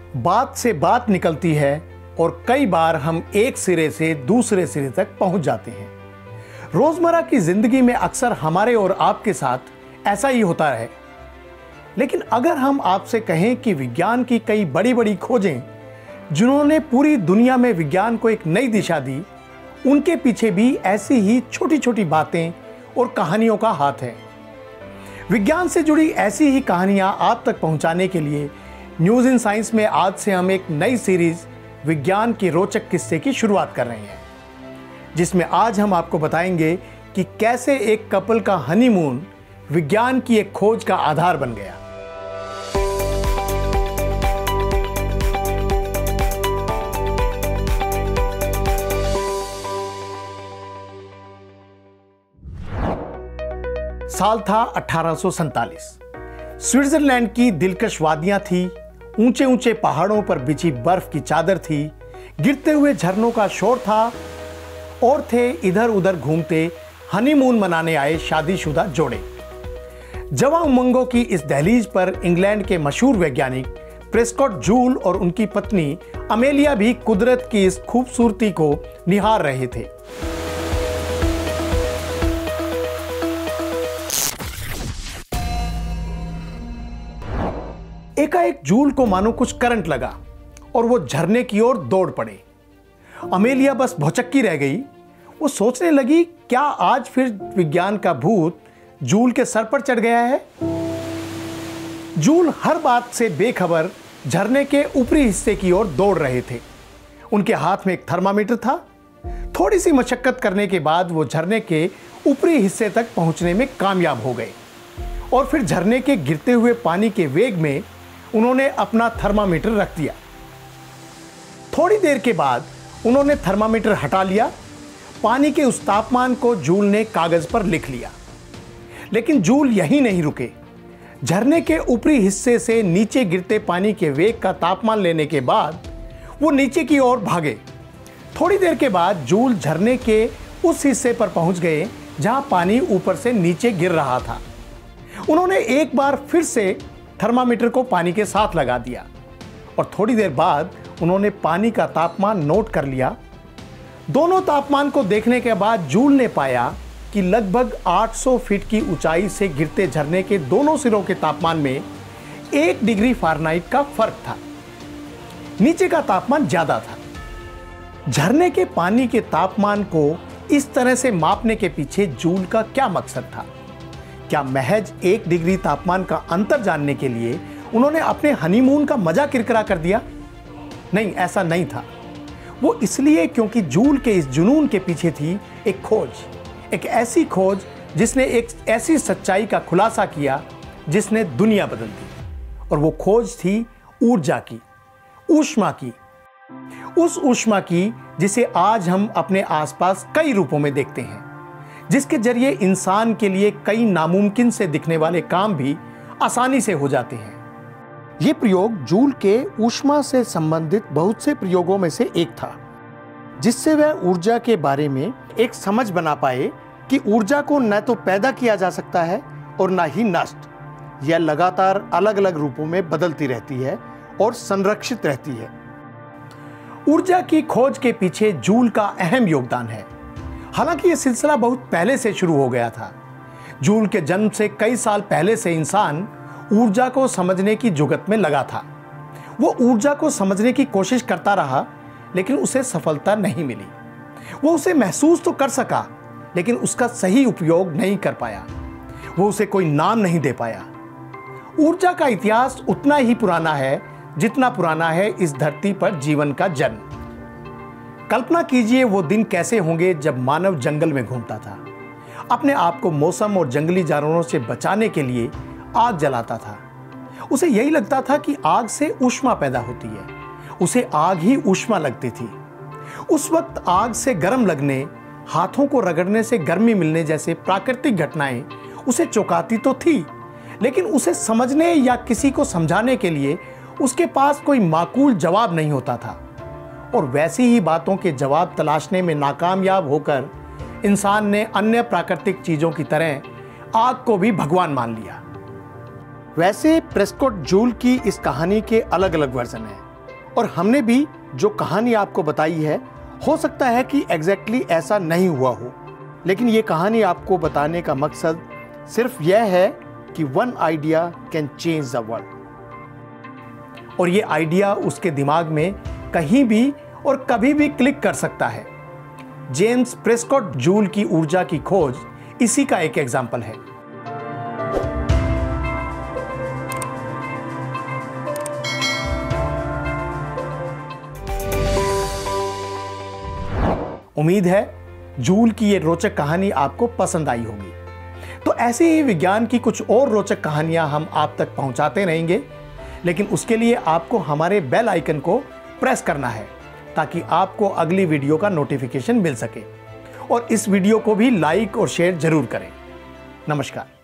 बात से बात निकलती है और कई बार हम एक सिरे से दूसरे सिरे तक पहुंच जाते हैं। रोजमर्रा की जिंदगी में अक्सर हमारे और आपके साथ ऐसा ही होता है। लेकिन अगर हम आपसे कहें कि विज्ञान की कई बड़ी बड़ी खोजें जिन्होंने पूरी दुनिया में विज्ञान को एक नई दिशा दी, उनके पीछे भी ऐसी ही छोटी छोटी बातें और कहानियों का हाथ है। विज्ञान से जुड़ी ऐसी ही कहानियां आप तक पहुंचाने के लिए न्यूज़ इन साइंस में आज से हम एक नई सीरीज विज्ञान के रोचक किस्से की शुरुआत कर रहे हैं, जिसमें आज हम आपको बताएंगे कि कैसे एक कपल का हनीमून विज्ञान की एक खोज का आधार बन गया। साल था 1847। स्विट्जरलैंड की दिलकश वादियां थी, ऊंचे ऊंचे पहाड़ों पर बिछी बर्फ की चादर थी, गिरते हुए झरनों का शोर था और थे इधर उधर घूमते हनीमून मनाने आए शादीशुदा जोड़े। जवां उमंगों की इस दहलीज पर इंग्लैंड के मशहूर वैज्ञानिक प्रेस्कॉट जूल और उनकी पत्नी अमेलिया भी कुदरत की इस खूबसूरती को निहार रहे थे। एकाएक जूल को मानो कुछ करंट लगा और वो झरने की ओर दौड़ पड़े। अमेलिया बस भौचक्की रह गई। वो सोचने लगी, क्या आज फिर विज्ञान का भूत जूल के सर पर चढ़ गया है? जूल हर बात से बेखबर झरने के ऊपरी हिस्से की ओर दौड़ रहे थे। उनके हाथ में एक थर्मामीटर था। थोड़ी सी मशक्कत करने के बाद वो झरने के ऊपरी हिस्से तक पहुंचने में कामयाब हो गए और फिर झरने के गिरते हुए पानी के वेग में उन्होंने अपना थर्मामीटर रख दिया। थोड़ी देर के बाद उन्होंने थर्मामीटर हटा लिया। पानी के उस तापमान को जूल ने कागज पर लिख लिया। लेकिन जूल यहीं नहीं रुके। झरने के ऊपरी हिस्से से नीचे गिरते पानी के वेग का तापमान लेने के बाद वो नीचे की ओर भागे। थोड़ी देर के बाद जूल झरने के उस हिस्से पर पहुंच गए जहां पानी ऊपर से नीचे गिर रहा था। उन्होंने एक बार फिर से थर्मामीटर को पानी के साथ लगा दिया और थोड़ी देर बाद उन्होंने पानी का तापमान नोट कर लिया। दोनों तापमान को देखने के बाद जूल ने पाया कि लगभग 800 फीट की ऊंचाई से गिरते झरने के दोनों सिरों के तापमान में 1 डिग्री फ़ारेनहाइट का फर्क था। नीचे का तापमान ज्यादा था। झरने के पानी के तापमान को इस तरह से मापने के पीछे जूल का क्या मकसद था? क्या महज 1 डिग्री तापमान का अंतर जानने के लिए उन्होंने अपने हनीमून का मजा किरकिरा कर दिया? नहीं, ऐसा नहीं था। वो इसलिए क्योंकि जूल के इस जुनून के पीछे थी एक खोज, एक ऐसी खोज जिसने एक ऐसी सच्चाई का खुलासा किया जिसने दुनिया बदल दी। और वो खोज थी ऊर्जा की, ऊष्मा की। उस ऊष्मा की जिसे आज हम अपने आसपास कई रूपों में देखते हैं, जिसके जरिए इंसान के लिए कई नामुमकिन से दिखने वाले काम भी आसानी से हो जाते हैं। यह प्रयोग जूल के ऊष्मा से संबंधित बहुत से प्रयोगों में से एक था, जिससे वह ऊर्जा के बारे में एक समझ बना पाए कि ऊर्जा को न तो पैदा किया जा सकता है और न ही नष्ट। यह लगातार अलग अलग रूपों में बदलती रहती है और संरक्षित रहती है। ऊर्जा की खोज के पीछे जूल का अहम योगदान है। हालांकि यह सिलसिला बहुत पहले से शुरू हो गया था। जूल के जन्म से कई साल पहले से इंसान ऊर्जा को समझने की जुगत में लगा था। वो ऊर्जा को समझने की कोशिश करता रहा, लेकिन उसे सफलता नहीं मिली। वो उसे महसूस तो कर सका, लेकिन उसका सही उपयोग नहीं कर पाया। वो उसे कोई नाम नहीं दे पाया। ऊर्जा का इतिहास उतना ही पुराना है जितना पुराना है इस धरती पर जीवन का जन्म। कल्पना कीजिए वो दिन कैसे होंगे जब मानव जंगल में घूमता था, अपने आप को मौसम और जंगली जानवरों से बचाने के लिए आग जलाता था। उसे यही लगता था कि आग से ऊष्मा पैदा होती है। उसे आग ही ऊष्मा लगती थी। उस वक्त आग से गर्म लगने, हाथों को रगड़ने से गर्मी मिलने जैसे प्राकृतिक घटनाएं उसे चौंकाती तो थी, लेकिन उसे समझने या किसी को समझाने के लिए उसके पास कोई माकूल जवाब नहीं होता था। और वैसी ही बातों के जवाब तलाशने में नाकामयाब होकर इंसान ने अन्य प्राकृतिक चीजों की तरह आग को भी भगवान मान लिया। वैसे प्रेस्कॉट जूल की इस कहानी के अलग अलग वर्जन हैं। और हमने भी जो कहानी आपको बताई है, हो सकता है कि एग्जैक्टली ऐसा नहीं हुआ हो, लेकिन ये कहानी आपको बताने का मकसद सिर्फ यह है कि one idea can change the world. और ये आइडिया उसके दिमाग में कहीं भी और कभी भी क्लिक कर सकता है। जेम्स प्रेस्कॉट जूल की ऊर्जा की खोज इसी का एक एग्जाम्पल है। उम्मीद है जूल की ये रोचक कहानी आपको पसंद आई होगी। तो ऐसे ही विज्ञान की कुछ और रोचक कहानियां हम आप तक पहुंचाते रहेंगे, लेकिन उसके लिए आपको हमारे बेल आइकन को प्रेस करना है ताकि आपको अगली वीडियो का नोटिफिकेशन मिल सके। और इस वीडियो को भी लाइक और शेयर जरूर करें। नमस्कार।